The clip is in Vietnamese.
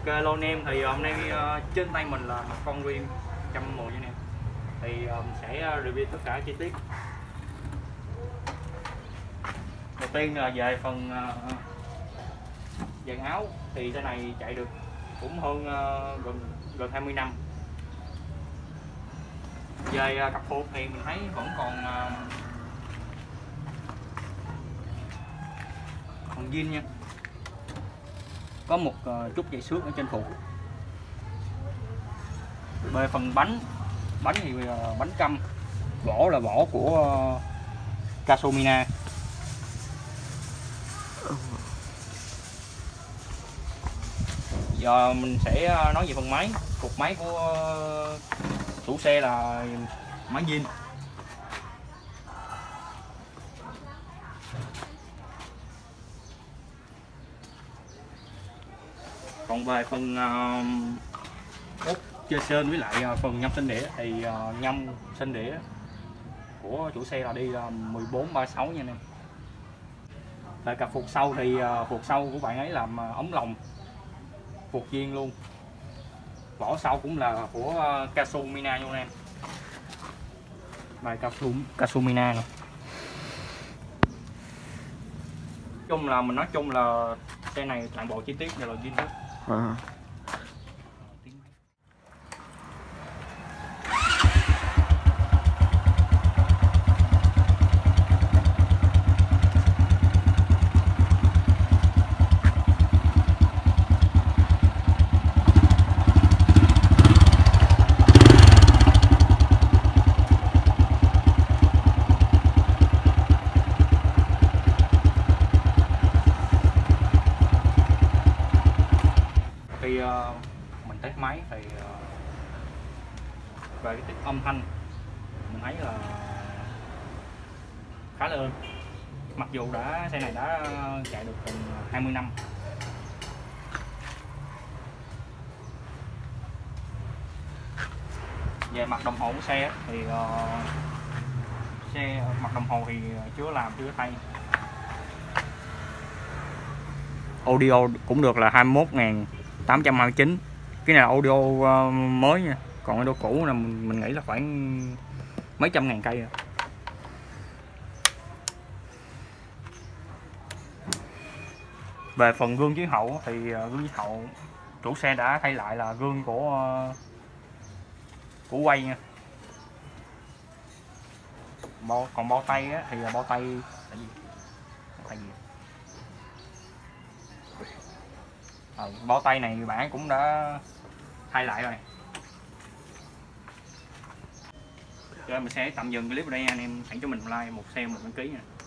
Ok lô anh em, thì hôm nay trên tay mình là một con Rim 110 nha anh em. Thì mình sẽ review tất cả chi tiết. Đầu tiên là về phần dàn áo, thì cái này chạy được cũng hơn gần 20 năm. Về cặp phuộc thì mình thấy vẫn còn zin nha, có một chút dây xước ở trên phuộc. Về phần bánh thì bánh căm, vỏ là vỏ của Casomina. Giờ mình sẽ nói về phần máy. Cục máy của chủ xe là máy zin. Còn về phần ốp chơi sên với lại phần nhâm sinh đĩa thì nhâm sinh đĩa của chủ xe là đi là 1436 nha anh em. Về cặp phuộc sau thì phuộc sau của bạn ấy làm ống lồng, phuộc viên luôn. Vỏ sau cũng là của Casomina nha anh em. Bài Casomina nè. Chung là mình nói chung là xe này toàn bộ chi tiết đều là zin hết. Khi mình test máy thì về cái tích âm thanh mình thấy là khá là êm, mặc dù xe này đã chạy được gần 20 năm. Về mặt đồng hồ của xe thì mặt đồng hồ thì chưa thay. Audio cũng được là 21.829. Cái này là audio mới nha, còn audio cũ là mình nghĩ là khoảng mấy trăm ngàn cây rồi. Về phần gương chiếu hậu thì gương chiếu hậu chủ xe đã thay lại là gương của quay nha. Còn bao tay thì là bao tay là gì? Bao tay này bạn cũng đã thay lại rồi. Rồi mình sẽ tạm dừng clip ở đây anh em, hãy cho mình like, một share, một đăng ký nha.